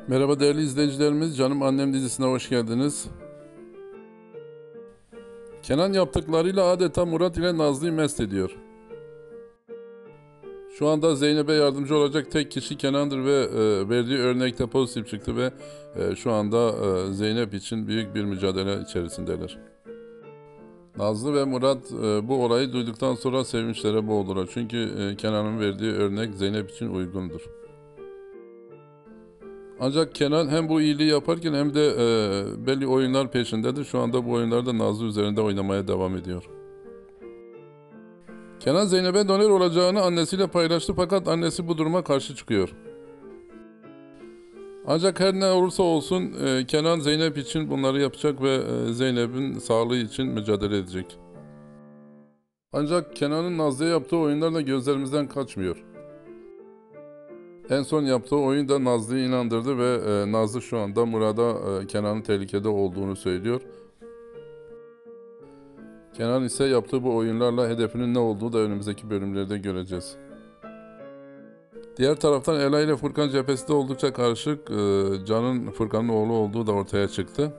Merhaba değerli izleyicilerimiz, Canım Annem dizisine hoş geldiniz. Kenan yaptıklarıyla adeta Murat ile Nazlı'yı mest ediyor. Şu anda Zeynep'e yardımcı olacak tek kişi Kenan'dır ve verdiği örnekte pozitif çıktı ve şu anda Zeynep için büyük bir mücadele içerisindeler. Nazlı ve Murat bu olayı duyduktan sonra sevinçlere boğuldular. Çünkü Kenan'ın verdiği örnek Zeynep için uygundur. Ancak Kenan hem bu iyiliği yaparken hem de belli oyunlar peşindedir. Şu anda bu oyunlarda Nazlı üzerinde oynamaya devam ediyor. Kenan Zeynep'e döner olacağını annesiyle paylaştı fakat annesi bu duruma karşı çıkıyor. Ancak her ne olursa olsun Kenan Zeynep için bunları yapacak ve Zeynep'in sağlığı için mücadele edecek. Ancak Kenan'ın Nazlı'ya yaptığı oyunlar da gözlerimizden kaçmıyor. En son yaptığı oyun da Nazlı'yı inandırdı ve Nazlı şu anda Murat'a Kenan'ın tehlikede olduğunu söylüyor. Kenan ise yaptığı bu oyunlarla hedefinin ne olduğunu da önümüzdeki bölümlerde göreceğiz. Diğer taraftan Ela ile Furkan cephesi de oldukça karışık. Can'ın Furkan'ın oğlu olduğu da ortaya çıktı.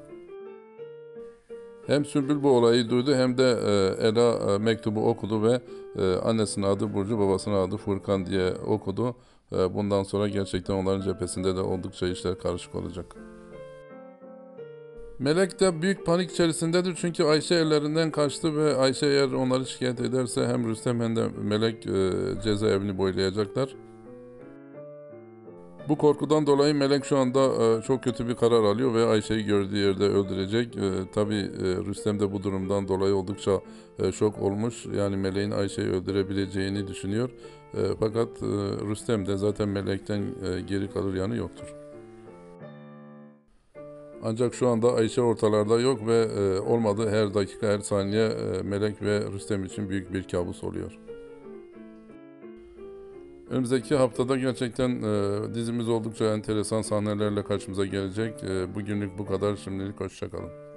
Hem Sümbül bu olayı duydu hem de Ela mektubu okudu ve annesinin adı Burcu, babasının adı Furkan diye okudu. Bundan sonra gerçekten onların cephesinde de oldukça işler karışık olacak. Melek de büyük panik içerisindedir çünkü Ayşe ellerinden kaçtı ve Ayşe eğer onları şikayet ederse hem Rüstem hem de Melek cezaevini boylayacaklar. Bu korkudan dolayı Melek şu anda çok kötü bir karar alıyor ve Ayşe'yi gördüğü yerde öldürecek. Tabii Rüstem de bu durumdan dolayı oldukça şok olmuş. Yani Melek'in Ayşe'yi öldürebileceğini düşünüyor. Fakat Rüstem de zaten Melek'ten geri kalır yanı yoktur. Ancak şu anda Ayşe ortalarda yok ve olmadı her dakika her saniye Melek ve Rüstem için büyük bir kabus oluyor. Önümüzdeki haftada gerçekten dizimiz oldukça enteresan sahnelerle karşımıza gelecek. Bugünlük bu kadar. Şimdilik hoşça kalın.